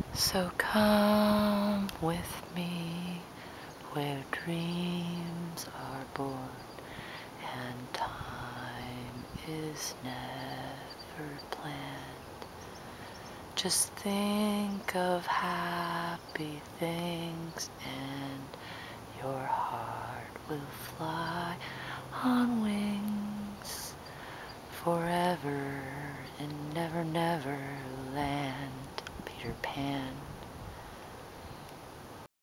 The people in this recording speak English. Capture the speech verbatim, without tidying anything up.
So come with me where dreams are born and time is never planned. Just think of happy things and your heart will fly on wings forever in never never land. Peter Pan.